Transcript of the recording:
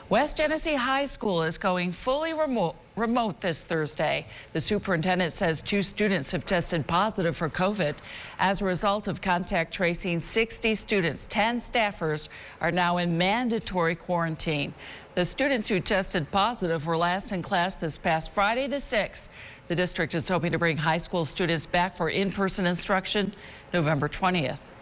West Genesee High School is going fully remote this Thursday. The superintendent says 2 students have tested positive for COVID. As a result of contact tracing, 60 students, 10 staffers are now in mandatory quarantine. The students who tested positive were last in class this past Friday the 6th. The district is hoping to bring high school students back for in-person instruction November 20th.